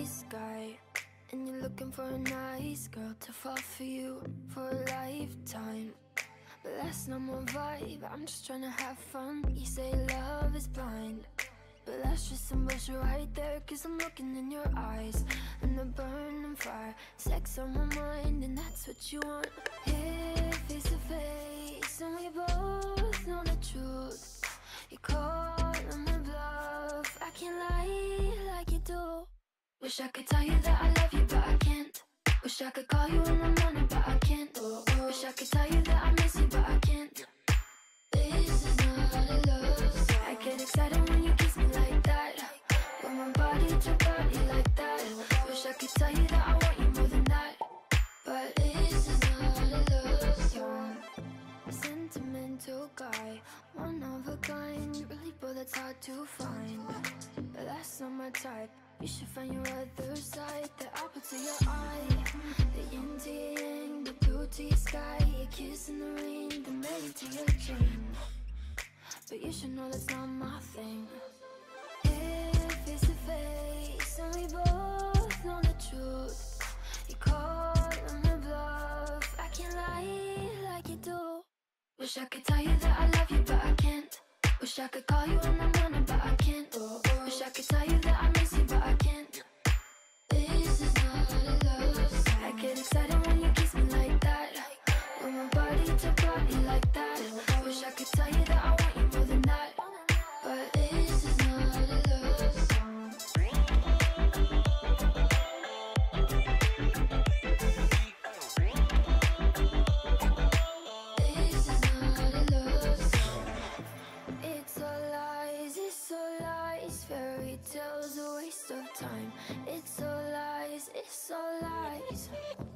nice guy, and you're looking for a nice girl to fall for you for a lifetime. But that's not my vibe, I'm just trying to have fun. You say love is blind, but that's just some bullshit right there. Cause I'm looking in your eyes, and the burning fire, sex on my mind, and that's what you want. Here, face to face, and we both know the truth. You calling my bluff, I can't lie like you do. Wish I could tell you that I love you, but I can't. Wish I could call you in the morning, but I can't. Wish I could tell you that I miss you, but I can't. This is not a love song. I get excited when you kiss me like that, when my body to body like that. Wish I could tell you that I want you more than that, but this is not a love song. Sentimental guy, one of a kind, really, but that's hard to find. But that's not my type. You should find your other side, the apple to your eye, the yin to your yang, the blue to your sky, your kiss in the rain, the melody to your chain. But you should know that's not my thing. Here, face to face, and we both know the truth. You call on my bluff, I can't lie like you do. Wish I could tell you that I love you, but I can't. Wish I could call you in the morning, but I can't. Wish I could tell you that I miss you, but I can't. This is not a love song. I get excited when you kiss me like that, when my body to body like that. Wish I could tell you that I want you more than that, but this is not a love song. This is not a love song. It's all lies, fairy tales, a waste of time. It's all lies, it's all lies.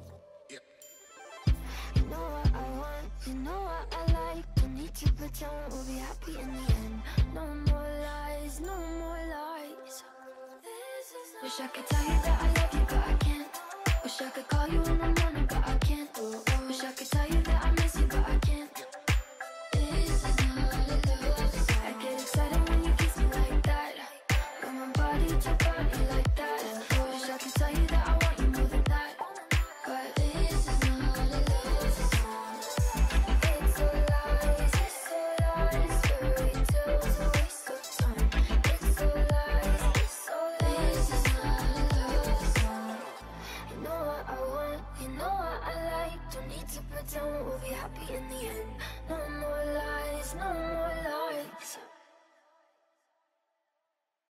You know what I want, you know what I like. Don't need to pretend we'll be happy in the end. No more lies, no more lies. Wish I could tell you that I love you, but I can't. Wish I could call you in the morning, but I can't. Wish I could tell you that I miss you, but I can't. This is not a love song. I get excited when you kiss me like that, when my body to body like that. Wish I could tell you that I want you more than that, but this is not a love song. It's all lies, fairy tales, a waste of time. It's all lies, this is not a love song. You know what I want, you know what I like. Don't need to pretend we'll be happy in the